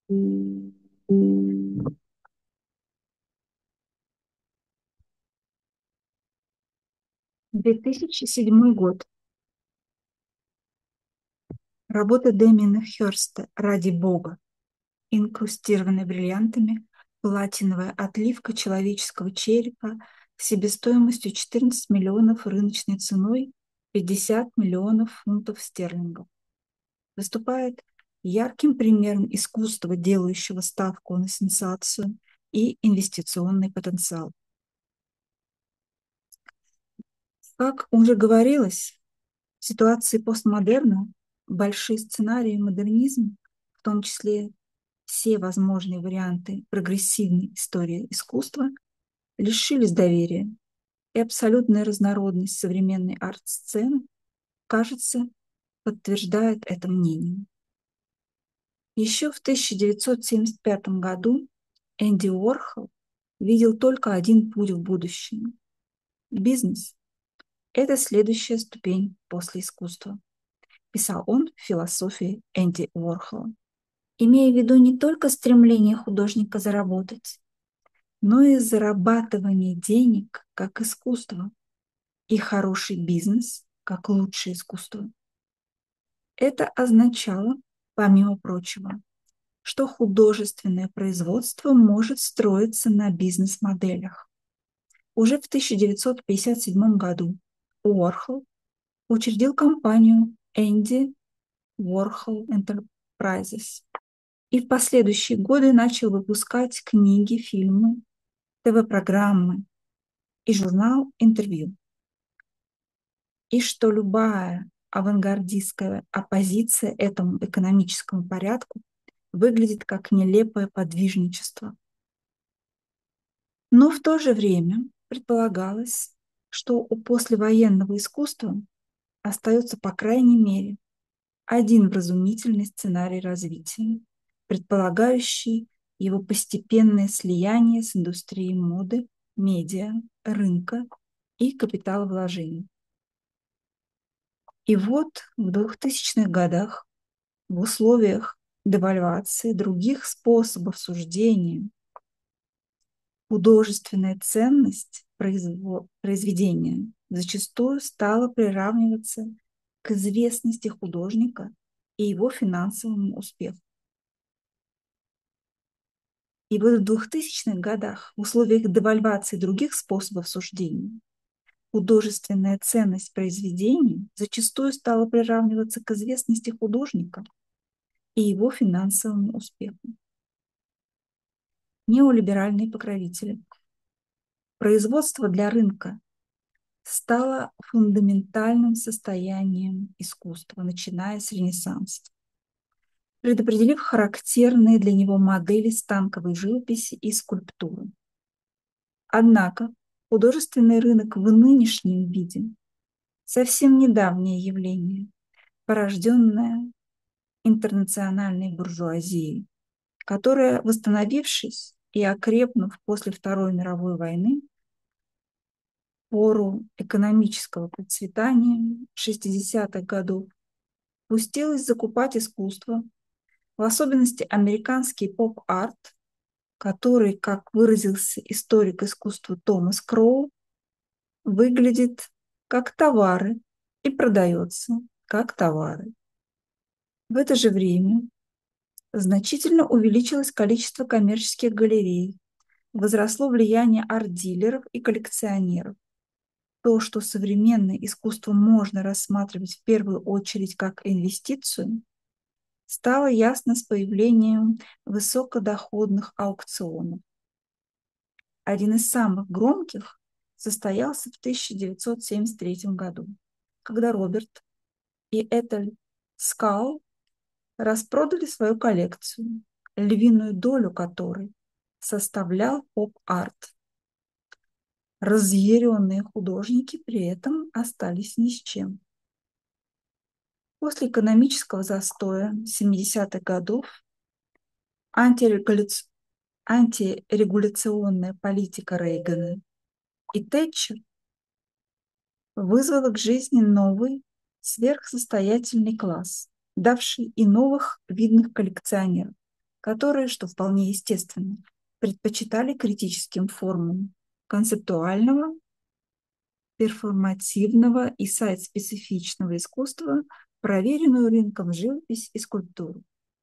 «2007 год. Работа Дэмиана Хёрста «Ради Бога», инкрустированная бриллиантами, платиновая отливка человеческого черепа себестоимостью 14 миллионов, рыночной ценой 50 миллионов фунтов стерлингов. Выступает ярким примером искусства, делающего ставку на сенсацию и инвестиционный потенциал. Как уже говорилось, в ситуации постмодерна большие сценарии модернизм, в том числе все возможные варианты прогрессивной истории искусства, лишились доверия, и абсолютная разнородность современной арт-сцены, кажется, подтверждает это мнение. Еще в 1975 году Энди Уорхол видел только один путь в будущее. Бизнес– это следующая ступень после искусства, писал он в «Философии Энди Уорхола», имея в виду не только стремление художника заработать, но и зарабатывание денег как искусство и хороший бизнес как лучшее искусство. Это означало, помимо прочего, что художественное производство может строиться на бизнес-моделях. Уже в 1957 году Уорхол учредил компанию Andy Warhol Enterprises и в последующие годы начал выпускать книги, фильмы, ТВ-программы и журнал «Интервью». И что любая авангардистская оппозиция этому экономическому порядку выглядит как нелепое подвижничество. Но в то же время предполагалось, что у послевоенного искусства остается по крайней мере один вразумительный сценарий развития, предполагающий его постепенное слияние с индустрией моды, медиа, рынка и капиталовложений. И вот в 2000-х годах в условиях девальвации других способов суждения художественная ценность произведения зачастую стала приравниваться к известности художника и его финансовому успеху. И вот в 2000-х годах в условиях девальвации других способов суждения художественная ценность произведения зачастую стала приравниваться к известности художника и его финансовому успеху. Неолиберальные покровители. Производство для рынка стало фундаментальным состоянием искусства, начиная с Ренессанса, предопределив характерные для него модели станковой живописи и скульптуры. Однако художественный рынок в нынешнем виде совсем недавнее явление, порожденное интернациональной буржуазией, которая, восстановившись и окрепнув после Второй мировой войны, пору экономического процветания 60-х годов, пустилась закупать искусство, в особенности американский поп-арт, который, как выразился историк искусства Томас Кроу, выглядит как товары и продается как товары. В это же время значительно увеличилось количество коммерческих галерей, возросло влияние арт-дилеров и коллекционеров. То, что современное искусство можно рассматривать в первую очередь как инвестицию, стало ясно с появлением высокодоходных аукционов. Один из самых громких состоялся в 1973 году, когда Роберт и Этель Скал распродали свою коллекцию, львиную долю которой составлял поп-арт. Разъяренные художники при этом остались ни с чем. После экономического застоя 70-х годов антирегуляционная политика Рейгана и Тэтчер вызвала к жизни новый сверхсостоятельный класс, давший и новых видных коллекционеров, которые, что вполне естественно, предпочитали критическим формам концептуального, перформативного и сайт-специфичного искусства проверенную рынком живопись и скульптуру.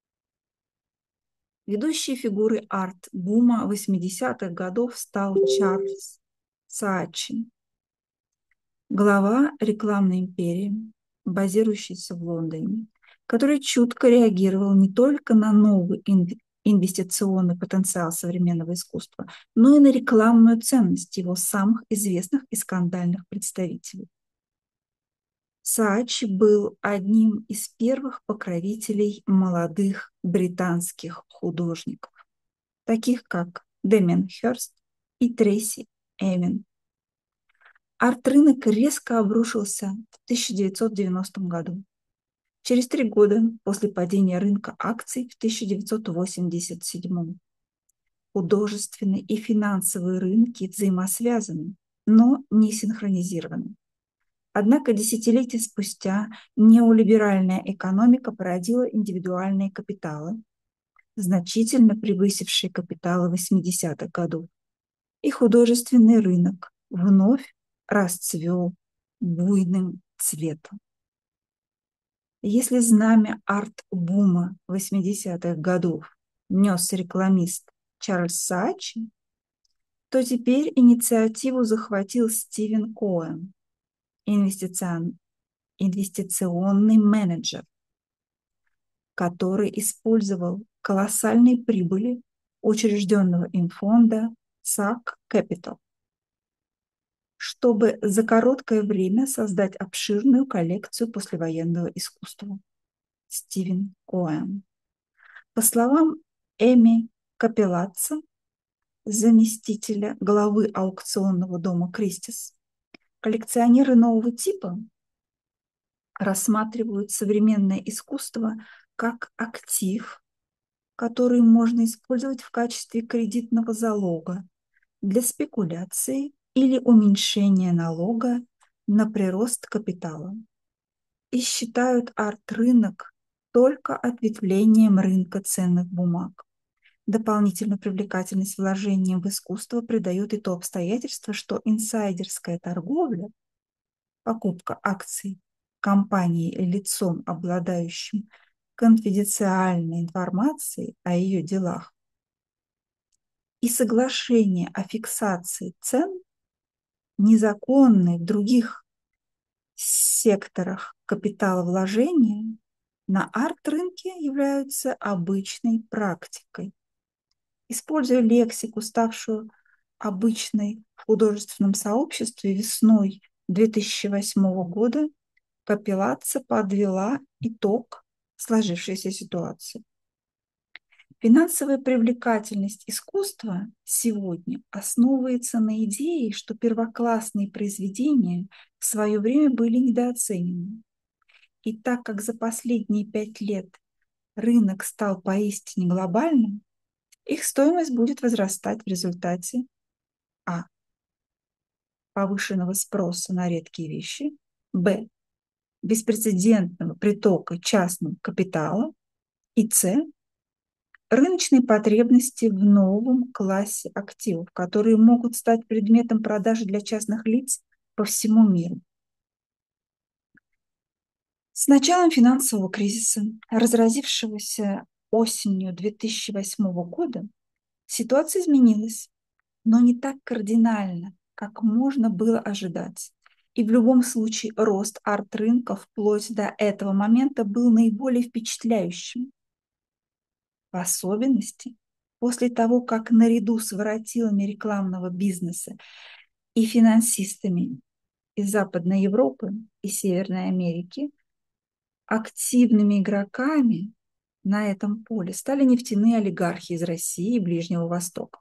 Ведущей фигурой арт-бума 80-х годов стал Чарльз Саачи, глава рекламной империи, базирующейся в Лондоне, который чутко реагировал не только на новый инвестиционный потенциал современного искусства, но и на рекламную ценность его самых известных и скандальных представителей. Саачи был одним из первых покровителей молодых британских художников, таких как Дэмиан Хёрст и Трейси Эвин. Арт-рынок резко обрушился в 1990 году. Через 3 года после падения рынка акций в 1987. Художественные и финансовые рынки взаимосвязаны, но не синхронизированы. Однако десятилетия спустя неолиберальная экономика породила индивидуальные капиталы, значительно превысившие капиталы 80-х годов. И художественный рынок вновь расцвел буйным цветом. Если знамя арт-бума 80-х годов нес рекламист Чарльз Саачи, то теперь инициативу захватил Стивен Коэн, инвестиционный менеджер, который использовал колоссальные прибыли учрежденного им фонда SAC Capital, чтобы за короткое время создать обширную коллекцию послевоенного искусства. Стивен Коэн. По словам Эми Капеллаццо, заместителя главы аукционного дома Кристис, коллекционеры нового типа рассматривают современное искусство как актив, который можно использовать в качестве кредитного залога для спекуляции или уменьшения налога на прирост капитала. И считают арт-рынок только ответвлением рынка ценных бумаг. Дополнительную привлекательность вложениям в искусство придает и то обстоятельство, что инсайдерская торговля, покупка акций компании лицом, обладающим конфиденциальной информацией о ее делах, и соглашение о фиксации цен, незаконные в других секторах капиталовложения, на арт-рынке являются обычной практикой. Используя лексику, ставшую обычной в художественном сообществе, весной 2008 года Капеллаццо подвела итог сложившейся ситуации. Финансовая привлекательность искусства сегодня основывается на идее, что первоклассные произведения в свое время были недооценены. И так как за последние 5 лет рынок стал поистине глобальным, их стоимость будет возрастать в результате а. повышенного спроса на редкие вещи, б. беспрецедентного притока частного капитала и с. рыночной потребности в новом классе активов, которые могут стать предметом продажи для частных лиц по всему миру. С началом финансового кризиса, разразившегося осенью 2008 года, ситуация изменилась, но не так кардинально, как можно было ожидать. И в любом случае рост арт-рынка вплоть до этого момента был наиболее впечатляющим. В особенности после того, как наряду с воротилами рекламного бизнеса и финансистами из Западной Европы и Северной Америки активными игроками на этом поле стали нефтяные олигархи из России и Ближнего Востока,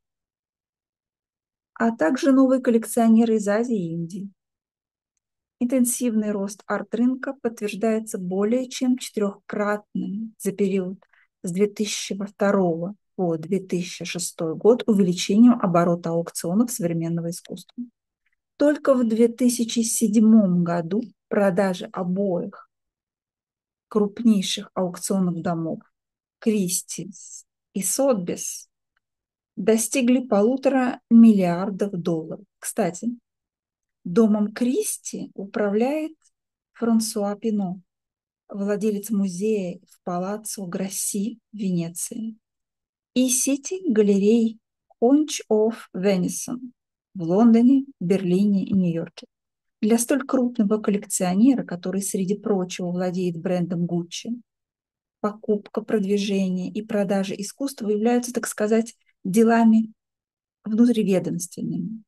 а также новые коллекционеры из Азии и Индии. Интенсивный рост арт-рынка подтверждается более чем 4-кратным за период с 2002 по 2006 год увеличением оборота аукционов современного искусства. Только в 2007 году продажи обоих крупнейших аукционных домов Кристис и Сотбис достигли 1,5 миллиарда долларов. Кстати, домом Кристи управляет Франсуа Пино, владелец музея в Палаццо Грасси в Венеции, и сети галерей Conch of Venison в Лондоне, Берлине и Нью-Йорке. Для столь крупного коллекционера, который, среди прочего, владеет брендом Gucci, покупка, продвижение и продажа искусства являются, так сказать, делами внутриведомственными.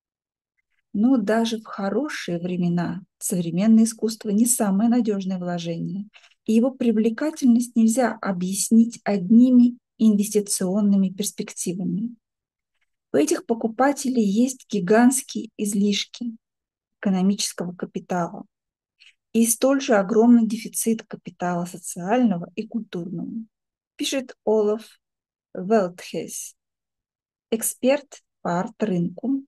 Но даже в хорошие времена современное искусство не самое надежное вложение, и его привлекательность нельзя объяснить одними инвестиционными перспективами. У этих покупателей есть гигантские излишки экономического капитала и столь же огромный дефицит капитала социального и культурного, пишет Олаф Велтхес, эксперт по арт-рынку.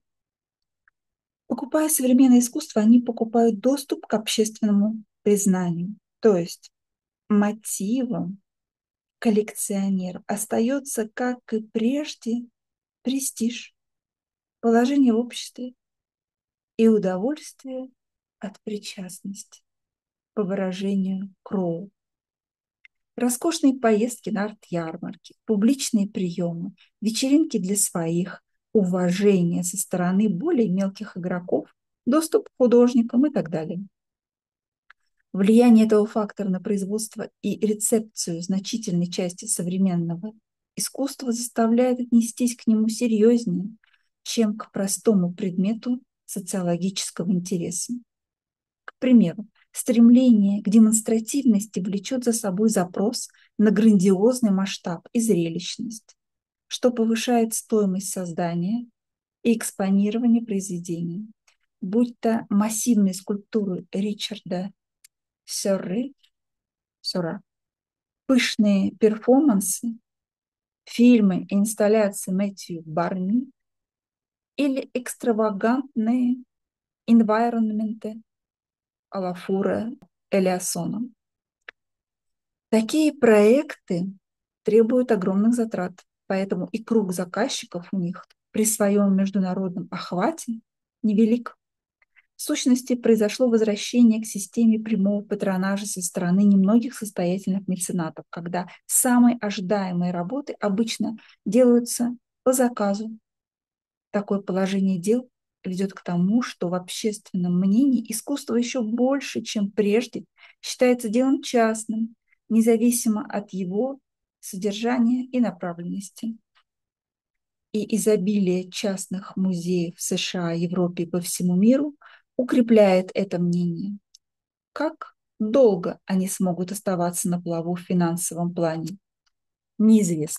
Покупая современное искусство, они покупают доступ к общественному признанию. То есть мотивом коллекционеров остается, как и прежде, престиж, положение в обществе и удовольствие от причастности, по выражению Кроу. Роскошные поездки на арт-ярмарки, публичные приемы, вечеринки для своих, уважение со стороны более мелких игроков, доступ к художникам и так далее. Влияние этого фактора на производство и рецепцию значительной части современного искусства заставляет отнестись к нему серьезнее, чем к простому предмету социологического интереса. К примеру, стремление к демонстративности влечет за собой запрос на грандиозный масштаб и зрелищность, что повышает стоимость создания и экспонирования произведений, будь то массивные скульптуры Ричарда Сёрре, пышные перформансы, фильмы и инсталляции Мэтью Барни или экстравагантные environmenты Олафура Элиассона. Такие проекты требуют огромных затрат, поэтому и круг заказчиков у них при своем международном охвате невелик. В сущности, произошло возвращение к системе прямого патронажа со стороны немногих состоятельных меценатов, когда самые ожидаемые работы обычно делаются по заказу. Такое положение дел ведет к тому, что в общественном мнении искусство еще больше, чем прежде, считается делом частным, независимо от его содержания и направленности. И изобилие частных музеев в США, Европе и по всему миру укрепляет это мнение. Как долго они смогут оставаться на плаву в финансовом плане, неизвестно.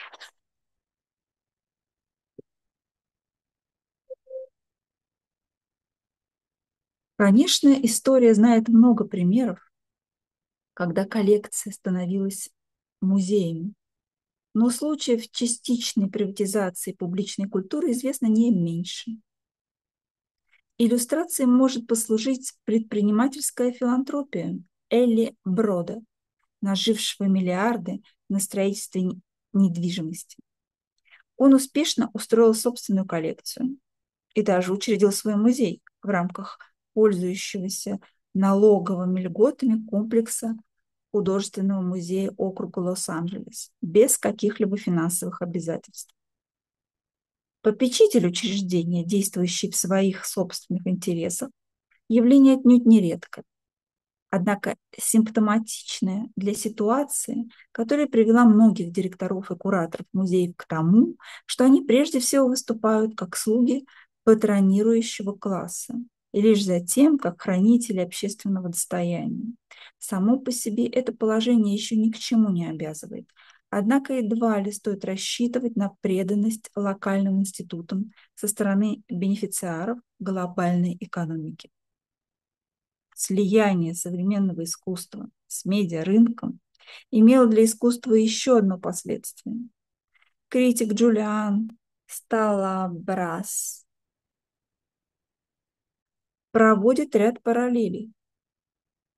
Конечно, история знает много примеров, когда коллекция становилась музеями, но случаев частичной приватизации публичной культуры известно не меньше. Иллюстрацией может послужить предпринимательская филантропия Элли Брода, нажившего миллиарды на строительстве недвижимости. Он успешно устроил собственную коллекцию и даже учредил свой музей в рамках пользующегося налоговыми льготами комплекса художественного музея округа Лос-Анджелес без каких-либо финансовых обязательств. Попечитель учреждения, действующий в своих собственных интересах, явление отнюдь нередко, однако симптоматичное для ситуации, которая привела многих директоров и кураторов музеев к тому, что они прежде всего выступают как слуги патронирующего класса и лишь затем как хранители общественного достояния. Само по себе это положение еще ни к чему не обязывает. Однако едва ли стоит рассчитывать на преданность локальным институтам со стороны бенефициаров глобальной экономики. Слияние современного искусства с медиарынком имело для искусства еще одно последствие. Критик Джулиан Сталабрас проводит ряд параллелей.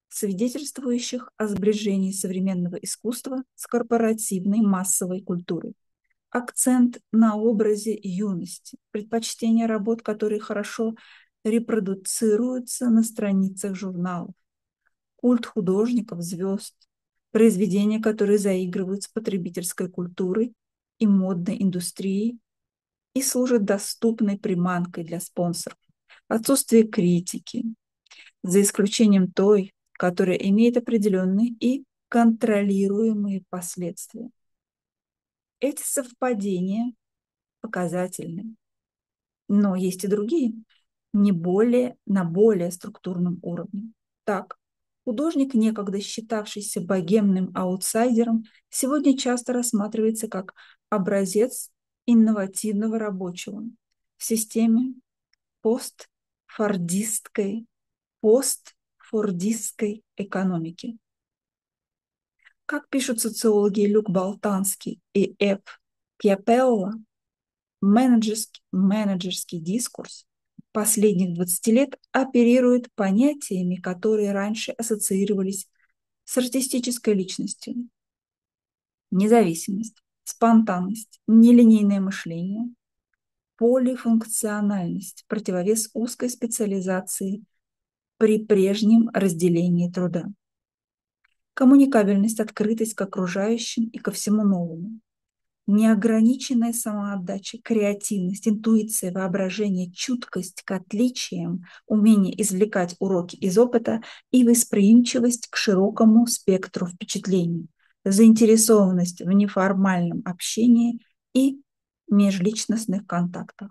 свидетельствующих о сближении современного искусства с корпоративной массовой культурой. Акцент на образе юности, предпочтение работ, которые хорошо репродуцируются на страницах журналов, культ художников, звезд, произведения, которые заигрывают с потребительской культурой и модной индустрией и служат доступной приманкой для спонсоров. Отсутствие критики, за исключением той, которая имеет определенные и контролируемые последствия. Эти совпадения показательны, но есть и другие, на более структурном уровне. Так, художник, некогда считавшийся богемным аутсайдером, сегодня часто рассматривается как образец инновативного рабочего в системе постфордистской постфордистской экономики. Как пишут социологи Люк Болтанский и Эб Кьяпелло, менеджерский дискурс последних 20 лет оперирует понятиями, которые раньше ассоциировались с артистической личностью. Независимость, спонтанность, нелинейное мышление, полифункциональность, противовес узкой специализации при прежнем разделении труда. Коммуникабельность, открытость к окружающим и ко всему новому. Неограниченная самоотдача, креативность, интуиция, воображение, чуткость к отличиям, умение извлекать уроки из опыта и восприимчивость к широкому спектру впечатлений, заинтересованность в неформальном общении и межличностных контактах.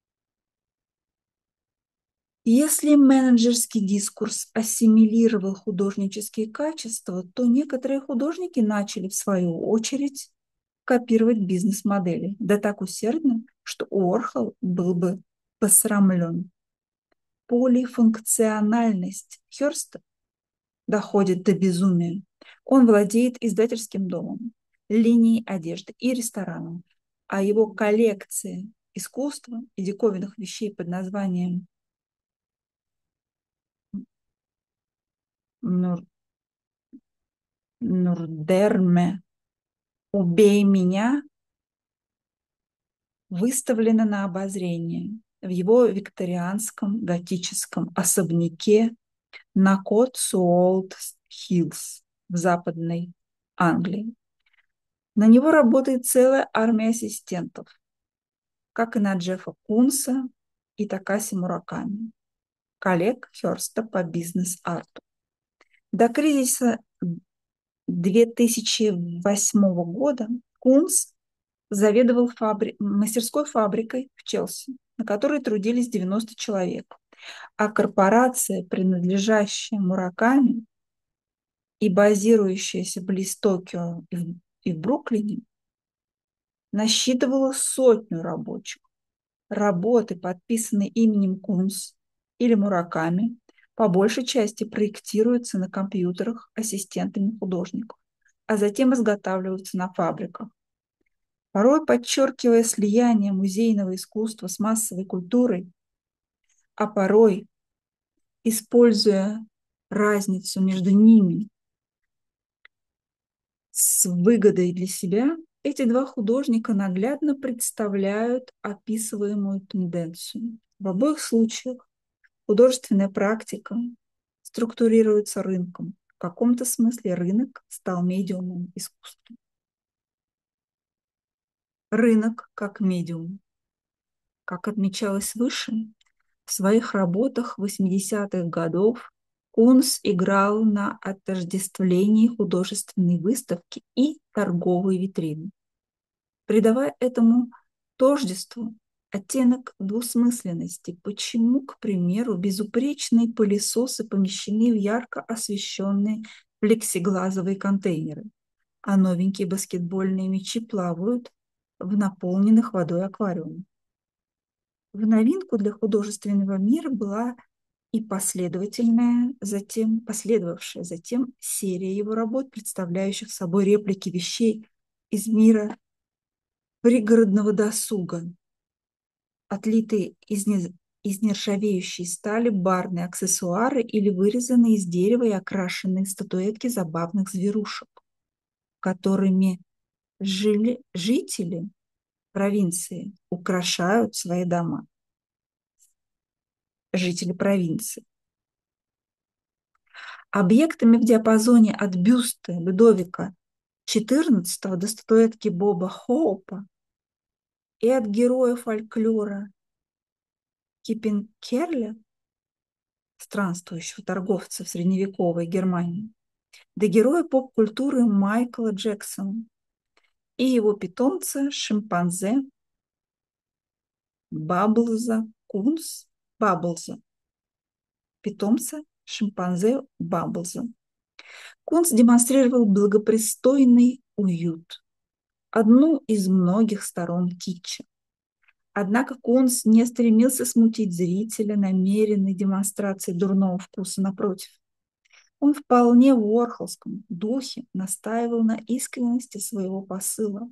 Если менеджерский дискурс ассимилировал художнические качества, то некоторые художники начали, в свою очередь, копировать бизнес-модели, да так усердно, что Уорхол был бы посрамлен. Полифункциональность Хёрста доходит до безумия. Он владеет издательским домом, линией одежды и рестораном, а его коллекция искусства и диковинных вещей под названием Нурдерме «Убей меня» выставлена на обозрение в его викторианском готическом особняке на Котсуолт-Хиллз в Западной Англии. На него работает целая армия ассистентов, как и на Джеффа Кунса и Такаси Мураками, коллег Хёрста по бизнес-арту. До кризиса 2008 года Кунс заведовал мастерской фабрикой в Челси, на которой трудились 90 человек, а корпорация, принадлежащая Мураками и базирующаяся близ Токио и в Бруклине, насчитывала 100 рабочих. Работы, подписанные именем Кунс или Мураками, по большей части проектируются на компьютерах ассистентами художников, а затем изготавливаются на фабриках. Порой подчеркивая слияние музейного искусства с массовой культурой, а порой используя разницу между ними с выгодой для себя, эти два художника наглядно представляют описываемую тенденцию. В обоих случаях художественная практика структурируется рынком. В каком-то смысле рынок стал медиумом искусства. Рынок как медиум. Как отмечалось выше, в своих работах 80-х годов Кунс играл на отождествлении художественной выставки и торговой витрины, придавая этому тождеству оттенок двусмысленности. Почему, к примеру, безупречные пылесосы помещены в ярко освещенные плексиглазовые контейнеры, а новенькие баскетбольные мячи плавают в наполненных водой аквариумах? В новинку для художественного мира была и последовавшая затем серия его работ, представляющих собой реплики вещей из мира пригородного досуга, отлитые из нержавеющей стали барные аксессуары или вырезанные из дерева и окрашенные статуэтки забавных зверушек, которыми жители провинции украшают свои дома. Жители провинции. Объектами в диапазоне от бюста Людовика XIV до статуэтки Боба Хоупа и от героя фольклора Киппенкерля, странствующего торговца в средневековой Германии, до героя поп-культуры Майкла Джексона и его питомца шимпанзе Бабблза Кунс Бабблза, питомца шимпанзе Бабблза. Кунс демонстрировал благопристойный уют, одну из многих сторон китча. Однако Кунс не стремился смутить зрителя намеренной демонстрацией дурного вкуса, напротив. Он вполне в уорхолском духе настаивал на искренности своего посыла.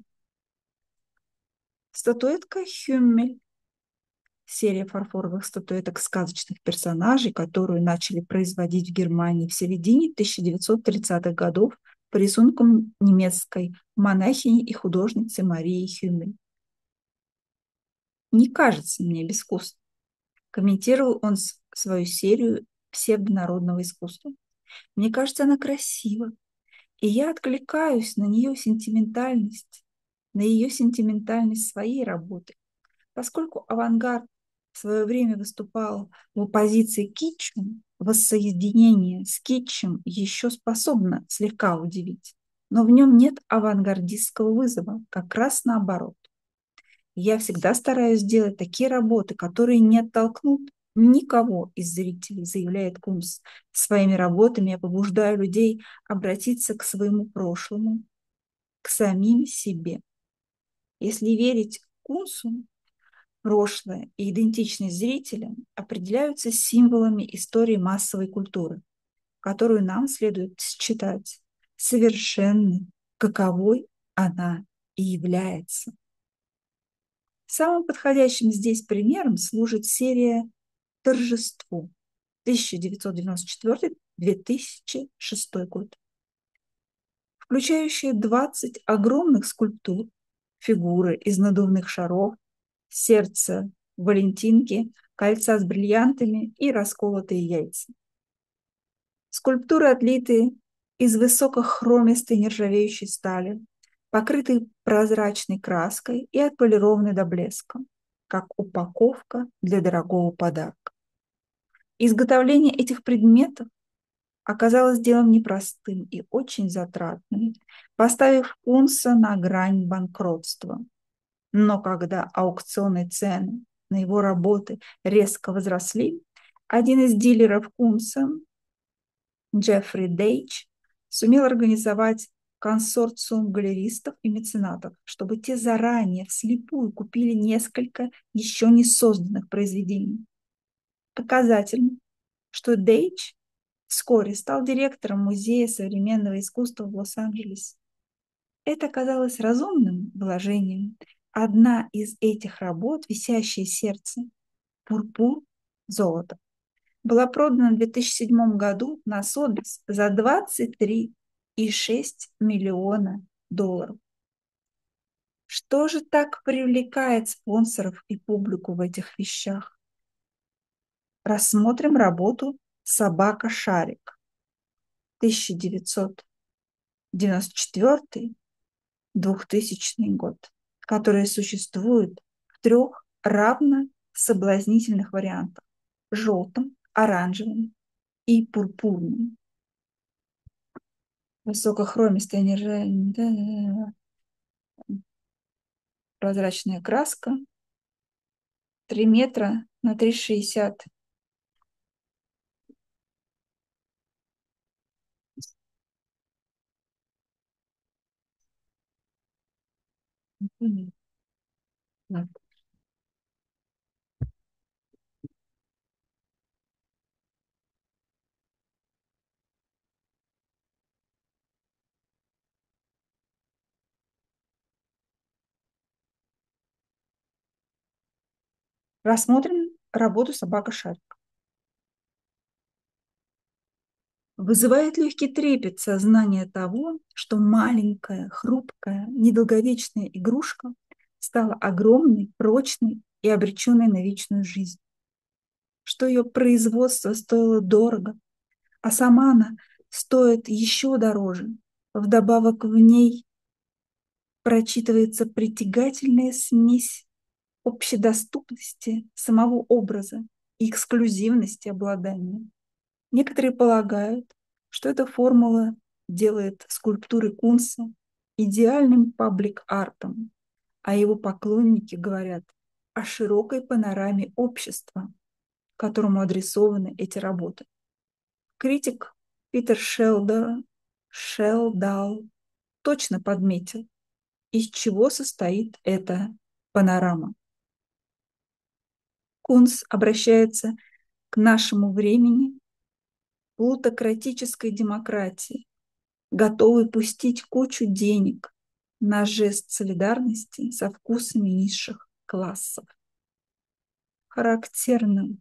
Статуэтка Хюммель, серия фарфоровых статуэток сказочных персонажей, которую начали производить в Германии в середине 1930-х годов по рисункам немецкой монахини и художницы Марии Хюммель. «Не кажется мне безвкусной», комментировал он свою серию псевдонародного искусства. «Мне кажется, она красива, и я откликаюсь на ее сентиментальность своей работы. Поскольку авангард в свое время выступал в оппозиции китчу, воссоединение с китчем еще способно слегка удивить, но в нем нет авангардистского вызова, как раз наоборот. Я всегда стараюсь делать такие работы, которые не оттолкнут никого из зрителей, заявляет Кунс. Своими работами я побуждаю людей обратиться к своему прошлому, к самим себе. Если верить Кунсу, прошлое и идентичность зрителя определяются символами истории массовой культуры, которую нам следует считать совершенной, каковой она и является. Самым подходящим здесь примером служит серия «Торжество» 1994-2006 год, включающая 20 огромных скульптур, фигуры из надувных шаров, сердца Валентинки, кольца с бриллиантами и расколотые яйца. Скульптуры отлиты из высокохромистой нержавеющей стали, покрыты прозрачной краской и отполированы до блеска, как упаковка для дорогого подарка. Изготовление этих предметов оказалось делом непростым и очень затратным, поставив Кунса на грань банкротства. Но когда аукционные цены на его работы резко возросли, один из дилеров Кунса, Джеффри Дейдж, сумел организовать консорциум галеристов и меценатов, чтобы те заранее вслепую купили несколько еще не созданных произведений. Показательно, что Дейдж вскоре стал директором Музея современного искусства в Лос-Анджелесе. Это казалось разумным вложением. Одна из этих работ, «Висящее сердце», «Пурпур золота», была продана в 2007 году на Сотбис за 23,6 миллиона долларов. Что же так привлекает спонсоров и публику в этих вещах? Рассмотрим работу «Собака-шарик» 1994-2000 год, которая существует в трех равно соблазнительных вариантах: желтым, оранжевым и пурпурным. Высокохромистая прозрачная краска, 3 метра на 3,60. Рассмотрим работу собака-шарик. Вызывает легкий трепет сознание того, что маленькая, хрупкая, недолговечная игрушка стала огромной, прочной и обреченной на вечную жизнь, что ее производство стоило дорого, а сама она стоит еще дороже. Вдобавок в ней прочитывается притягательная смесь общедоступности самого образа и эксклюзивности обладания. Некоторые полагают, что эта формула делает скульптуры Кунса идеальным паблик-артом, а его поклонники говорят о широкой панораме общества, которому адресованы эти работы. Критик Питер Шелдал точно подметил, из чего состоит эта панорама. Кунс обращается к нашему времени плутократической демократии, готовый пустить кучу денег на жест солидарности со вкусами низших классов. Характерно,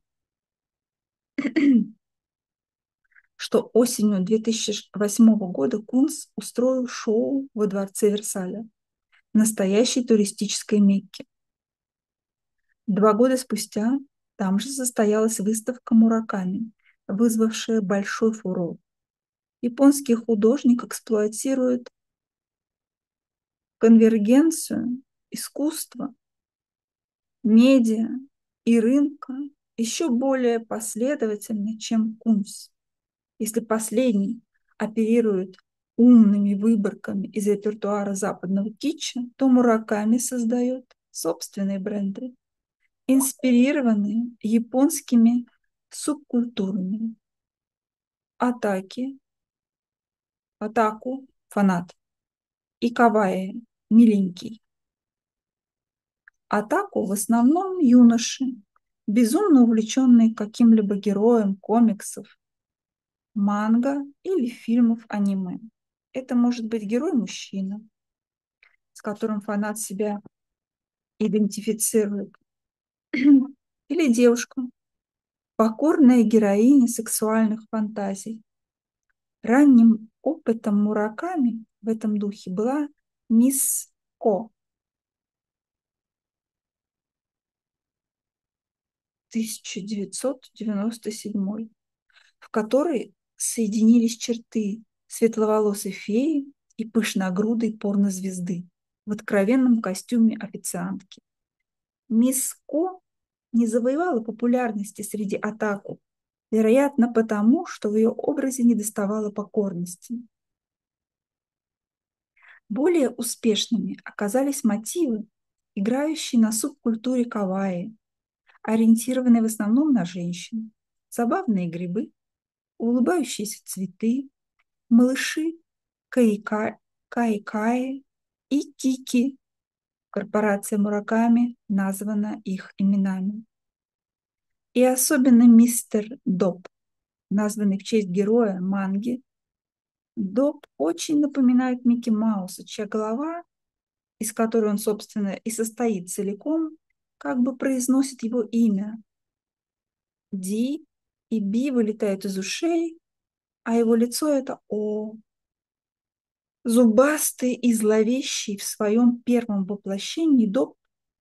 что осенью 2008 года Кунс устроил шоу во дворце Версаля, настоящей туристической Мекке. 2 года спустя там же состоялась выставка Мураками, вызвавшая большой фурор. Японский художник эксплуатирует конвергенцию искусства, медиа и рынка еще более последовательно, чем Кунс. Если последний оперирует умными выборками из репертуара западного китча, то Мураками создает собственные бренды, инспирированные японскими субкультурами. Атаку, фанат, и кавайи, миленький. Атаку в основном юноши, безумно увлеченные каким-либо героем комиксов, манго или фильмов аниме. Это может быть герой-мужчина, с которым фанат себя идентифицирует, или девушка, покорная героиня сексуальных фантазий. Ранним опытом Мураками в этом духе была мисс Ко 1997, в которой соединились черты светловолосой феи и пышногрудой порнозвезды в откровенном костюме официантки. Мисс Ко не завоевала популярности среди атаку, вероятно, потому, что в ее образе недоставало покорности. Более успешными оказались мотивы, играющие на субкультуре кавайи, ориентированные в основном на женщин. Забавные грибы, улыбающиеся цветы, малыши, каикаи и кики. Корпорация Мураками названа их именами. И особенно мистер Доп, названный в честь героя манги. Доп очень напоминает Микки Мауса, чья голова, из которой он, собственно, и состоит целиком, как бы произносит его имя. Ди и Би вылетают из ушей, а его лицо — это О. Зубастый и зловещий в своем первом воплощении, Доп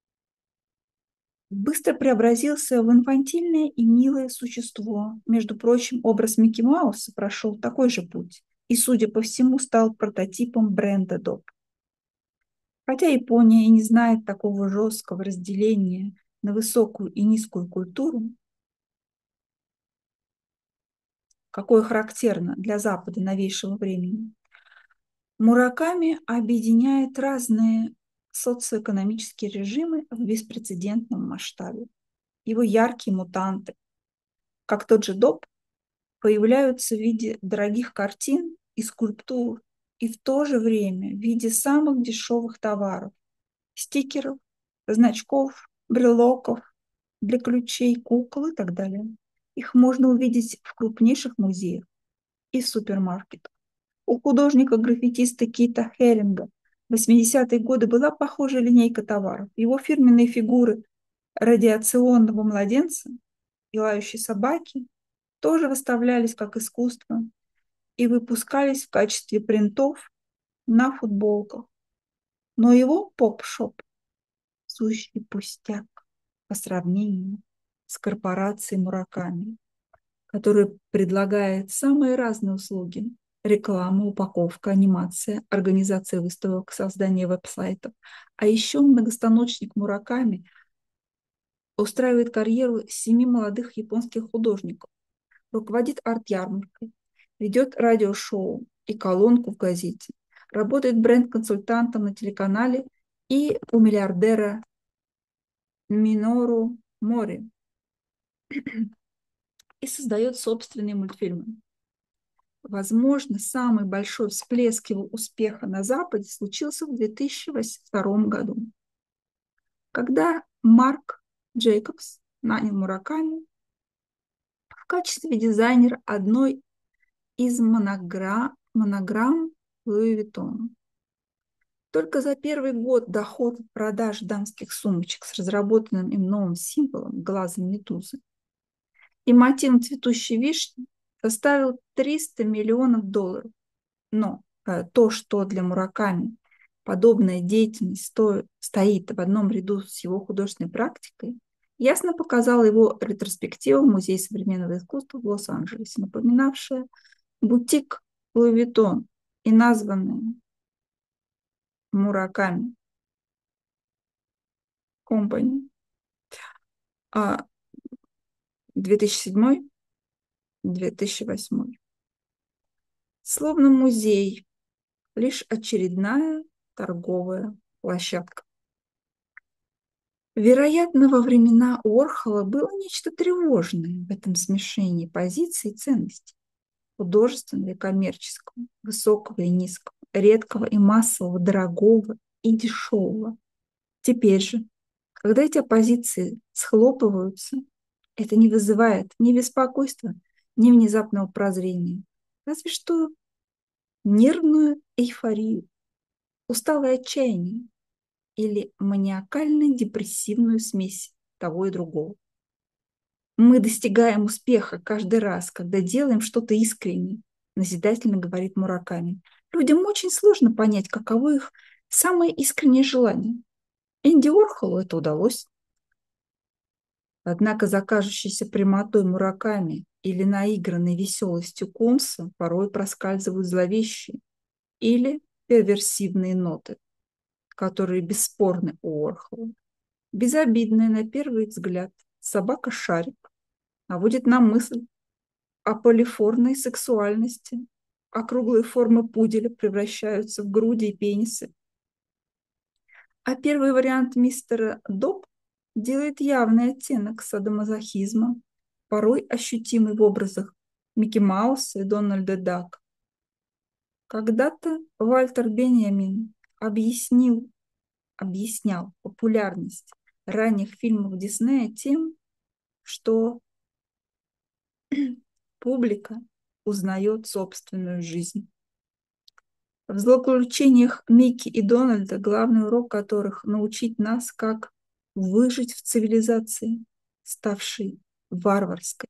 быстро преобразился в инфантильное и милое существо. Между прочим, образ Микки Мауса прошел такой же путь и, судя по всему, стал прототипом бренда Доп. Хотя Япония и не знает такого жесткого разделения на высокую и низкую культуру, какое характерно для Запада новейшего времени, Мураками объединяет разные социоэкономические режимы в беспрецедентном масштабе. Его яркие мутанты, как тот же Доп, появляются в виде дорогих картин и скульптур, и в то же время в виде самых дешевых товаров, стикеров, значков, брелоков для ключей, кукол и так далее. Их можно увидеть в крупнейших музеях и супермаркетах. У художника-граффитиста Кита Херинга в 80-е годы была похожая линейка товаров. Его фирменные фигуры радиационного младенца и лающей собаки тоже выставлялись как искусство и выпускались в качестве принтов на футболках. Но его поп-шоп — сущий пустяк по сравнению с корпорацией Мураками, которая предлагает самые разные услуги: реклама, упаковка, анимация, организация выставок, создание веб-сайтов. А еще многостаночник Мураками устраивает карьеру 7 молодых японских художников, руководит арт-ярмаркой, ведет радиошоу и колонку в газете, работает бренд-консультантом на телеканале и у миллиардера Минору Мори и создает собственные мультфильмы. Возможно, самый большой всплеск его успеха на Западе случился в 2002 году, когда Марк Джейкобс нанял Мураками в качестве дизайнера одной из монограмм Луи Виттона. Только за первый год доход от продаж дамских сумочек с разработанным им новым символом глазом медузы и мотивом цветущей вишни составил $300 миллионов. Но то, что для Мураками подобная деятельность стоит в одном ряду с его художественной практикой, ясно показала его ретроспектива в Музее современного искусства в Лос-Анджелесе, напоминавшая бутик Луи Виттон и названная Мураками Компани 2007-2008. Словно музей, лишь очередная торговая площадка. Вероятно, во времена Уорхола было нечто тревожное в этом смешении позиций и ценностей: художественного и коммерческого, высокого и низкого, редкого и массового, дорогого и дешевого. Теперь же, когда эти оппозиции схлопываются, это не вызывает ни беспокойства, ни внезапного прозрения, разве что нервную эйфорию, усталое отчаяние или маниакально-депрессивную смесь того и другого. Мы достигаем успеха каждый раз, когда делаем что-то искренне, назидательно говорит Мураками. Людям очень сложно понять, каково их самое искреннее желание. Энди Уорхолу это удалось. Однако за кажущейся прямотой Мураками или наигранной веселостью Кунса порой проскальзывают зловещие или перверсивные ноты, которые бесспорны у Уорхола. Безобидная на первый взгляд собака-шарик наводит на мысль о полифорной сексуальности. Округлые формы пуделя превращаются в груди и пенисы. А первый вариант мистера Доп делает явный оттенок садомазохизма, порой ощутимый в образах Микки Мауса и Дональда Дака. Когда-то Вальтер Беньямин объяснял популярность ранних фильмов Диснея тем, что публика узнает собственную жизнь. В злоключениях Микки и Дональда главный урок которых — научить нас, как выжить в цивилизации, ставшей варварской.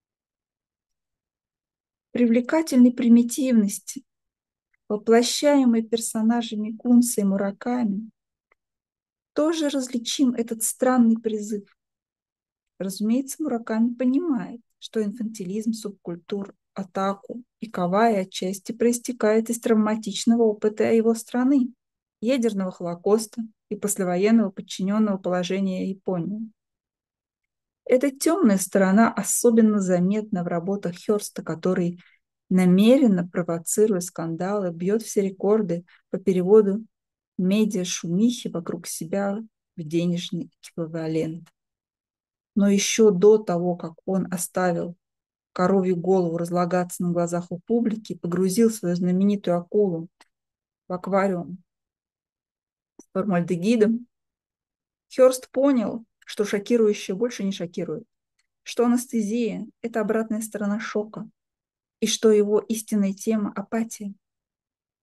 Привлекательной примитивности, воплощаемой персонажами Кунса и Мураками, тоже различим этот странный призыв. Разумеется, Мураками понимает, что инфантилизм субкультур, атаку и кавай отчасти проистекает из травматичного опыта его страны, ядерного холокоста и послевоенного подчиненного положения Японии. Эта темная сторона особенно заметна в работах Хёрста, который, намеренно провоцируя скандалы, бьет все рекорды по переводу медиа-шумихи вокруг себя в денежный эквивалент. Но еще до того, как он оставил коровью голову разлагаться на глазах у публики, погрузил свою знаменитую акулу в аквариум с формальдегидом, Хёрст понял, что шокирующее больше не шокирует, что анестезия — это обратная сторона шока, и что его истинная тема — апатия.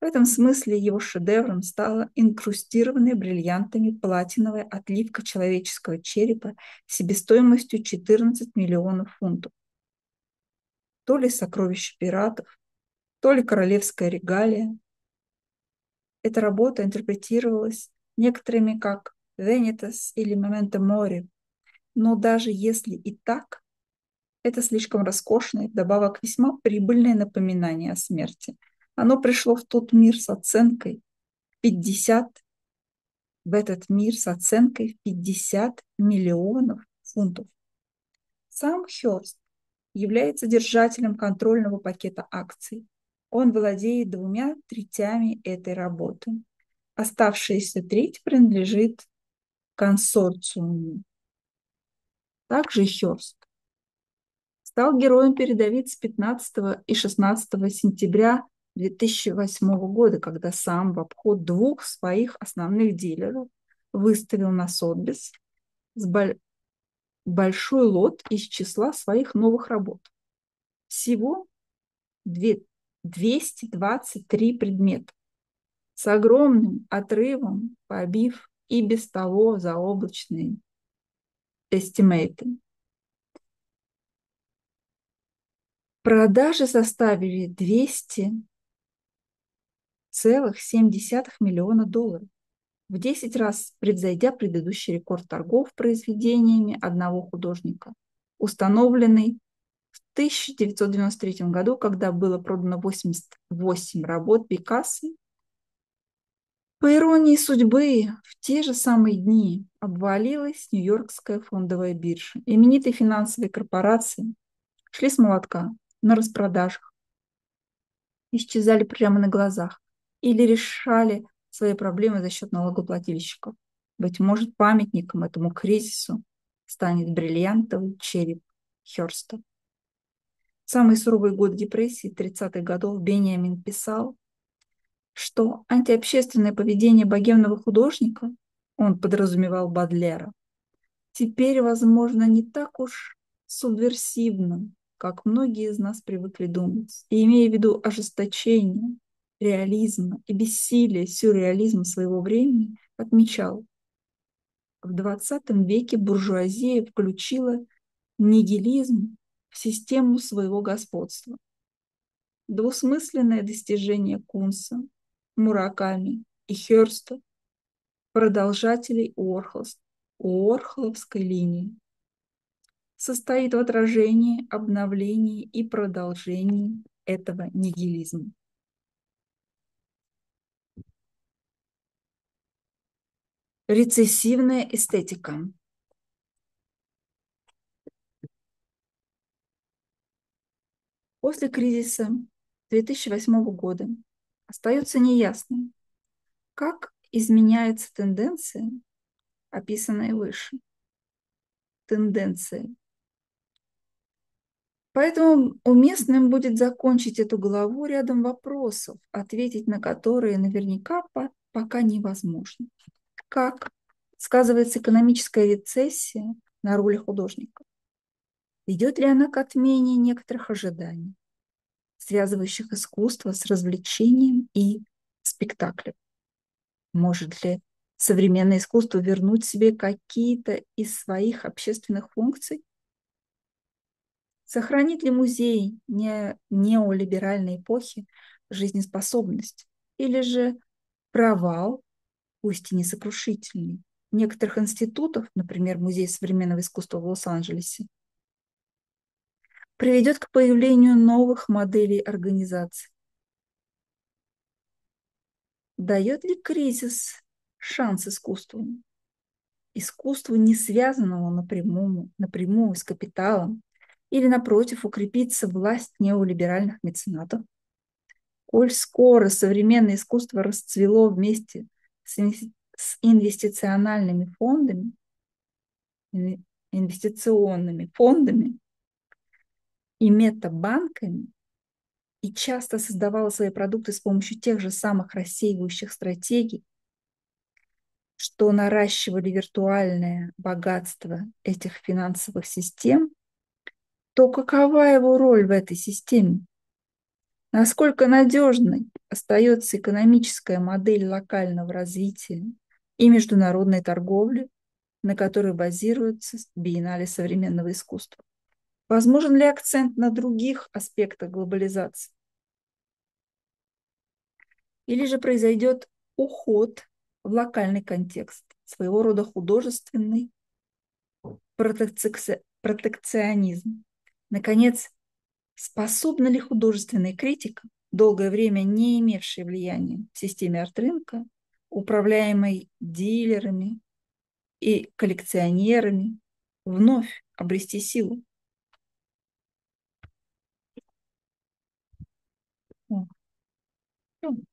В этом смысле его шедевром стала инкрустированная бриллиантами платиновая отливка человеческого черепа себестоимостью 14 миллионов фунтов. То ли сокровище пиратов, то ли королевская регалия. Эта работа интерпретировалась некоторыми как «Venitas» или «Memento Mori», но даже если и так, это слишком роскошное, вдобавок весьма прибыльное напоминание о смерти. Оно пришло в тот мир с оценкой 50, в этот мир с оценкой в 50 миллионов фунтов. Сам Хёрст является держателем контрольного пакета акций. Он владеет 2/3 этой работы. Оставшаяся треть принадлежит консорциуму. Также Хёрст стал героем передовиц 15 и 16 сентября 2008 года, когда сам в обход двух своих основных дилеров выставил на Сотбис с большой лот из числа своих новых работ. Всего 223 предмета, с огромным отрывом побив и без того заоблачные эстимейты. Продажи составили 200,7 миллиона долларов, в 10 раз превзойдя предыдущий рекорд торгов произведениями одного художника, установленный в 1993 году, когда было продано 88 работ Пикассо. По иронии судьбы, в те же самые дни обвалилась Нью-Йоркская фондовая биржа. Именитые финансовые корпорации шли с молотка на распродажах, исчезали прямо на глазах или решали свои проблемы за счет налогоплательщиков. Быть может, памятником этому кризису станет бриллиантовый череп Хёрста. В самые суровые годы депрессии 30-х годов Бенjamin писал, что антиобщественное поведение богемного художника, он подразумевал Бодлера, теперь, возможно, не так уж субверсивно, как многие из нас привыкли думать, и имея в виду ожесточение, реализма и бессилие сюрреализма своего времени, отмечал, в 20 веке буржуазия включила нигилизм в систему своего господства. Двусмысленное достижение Кунса, Мураками и Хёрста, продолжателей Уорхоловской линии, состоит в отражении, обновлении и продолжении этого нигилизма. Рецессивная эстетика. После кризиса 2008 года остается неясным, как изменяется тенденция, описанная выше. Тенденция. Поэтому уместным будет закончить эту главу рядом вопросов, ответить на которые наверняка пока невозможно. Как сказывается экономическая рецессия на роли художника? Ведет ли она к отмене некоторых ожиданий, связывающих искусство с развлечением и спектаклем? Может ли современное искусство вернуть себе какие-то из своих общественных функций? Сохранит ли музей неолиберальной эпохи жизнеспособность? Или же провал, пусть и несокрушительный, некоторых институтов, например, Музей современного искусства в Лос-Анджелесе, приведет к появлению новых моделей организации? Дает ли кризис шанс искусству? Искусству, не связанному напрямую с капиталом, или, напротив, укрепится власть неолиберальных меценатов? Коль скоро современное искусство расцвело вместе с инвестиционными фондами и метабанками, и часто создавало свои продукты с помощью тех же самых рассеивающих стратегий, что наращивали виртуальное богатство этих финансовых систем, то какова его роль в этой системе? Насколько надежной остается экономическая модель локального развития и международной торговли, на которой базируется биеннале современного искусства? Возможен ли акцент на других аспектах глобализации? Или же произойдет уход в локальный контекст, своего рода художественный протекционизм? Наконец, способна ли художественная критика, долгое время не имевшая влияния в системе арт-рынка, управляемой дилерами и коллекционерами, вновь обрести силу? О, ну,